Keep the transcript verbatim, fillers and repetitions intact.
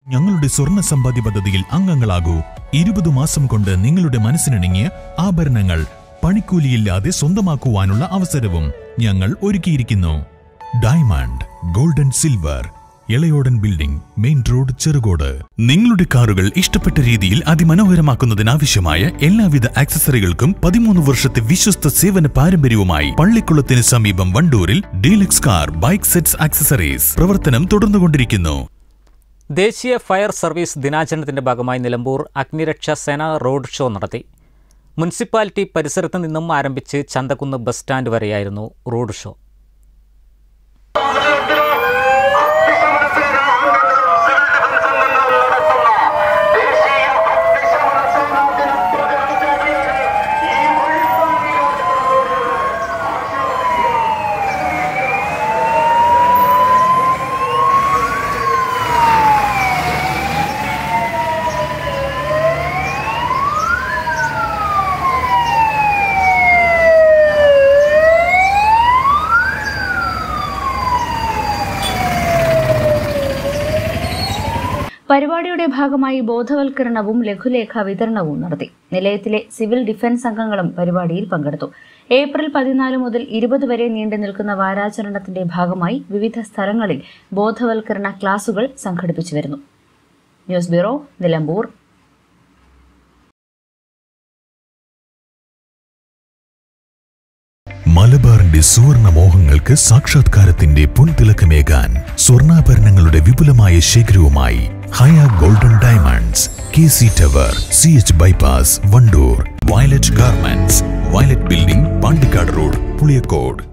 ഞങ്ങളുടെ സ്വർണ്ണ സമ്പാദ്യ പദ്ധതിയിൽ അംഗങ്ങളാകൂ. ഇരുപത് മാസം കൊണ്ട് നിങ്ങളുടെ മനസ്സിനിണങ്ങിയ ആഭരണങ്ങൾ പണിക്കൂലിയില്ലാതെ സ്വന്തമാക്കുവാനുള്ള അവസരവും ഞങ്ങൾ ഒരുക്കിയിരിക്കുന്നു. Diamond, gold and silver, Elayodan building, main road, Cherukode. നിങ്ങളുടെ കാറുകൾ ഇഷ്ടപ്പെട്ട രീതിയിൽ അതിമനോഹരമാക്കുന്നതിനാവശ്യമായ എല്ലാവിധ ആക്സസറികൾക്കും പതിമൂന്ന് വർഷത്തെ വിശ്വസ്ത സേവന പാരമ്പര്യവുമായി പള്ളിക്കുളത്തിന് സമീപം വണ്ടൂരിൽ deluxe car bike sets accessories പ്രവർത്തനം തുടർന്നുകൊണ്ടിരിക്കുന്നു. ദേശീയ ഫയർ സർവീസ് ദിനാചരണത്തിന്റെ ഭാഗമായി നിലമ്പൂർ അഗ്നിരക്ഷാ സേന റോഡ് ഷോ നടത്തി. മുനിസിപ്പാലിറ്റി പരിസരത്ത് നിന്നും ആരംഭിച്ച് ചന്തക്കുന്ന് ബസ് സ്റ്റാൻഡ് വരെയായിരുന്നു റോഡ് ഷോ. പരിപാടിയുടെ ഭാഗമായി ബോധവൽക്കരണവും ലഘുലേഖ വിതരണവും നടത്തി. നിലയത്തിലെ സിവിൽ ഡിഫൻസ് അംഗങ്ങളും പരിപാടിയിൽ പങ്കെടുത്തു. ഏപ്രിൽ പതിനാല് മുതൽ ഇരുപത് വരെ നീണ്ടു നിൽക്കുന്ന വാരാചരണത്തിന്റെ ഭാഗമായി വിവിധ സ്ഥലങ്ങളിൽ ബോധവൽക്കരണ ക്ലാസുകൾ സംഘടിപ്പിച്ചു വരുന്നു. News bureau, Nilambur. മലബാറിന്റെ സുവർണ മോഹങ്ങൾക്ക് സാക്ഷാത്കാരത്തിന്റെ പൊൻതിളക്കമേകാൻ സ്വർണ്ണാഭരണങ്ങളുടെ വിപുലമായ ശേഖരവുമായി Haya golden diamonds, K C tower, C H bypass, Wandoor. Violet garments, violet building, Pandikkad road, Puliyakode.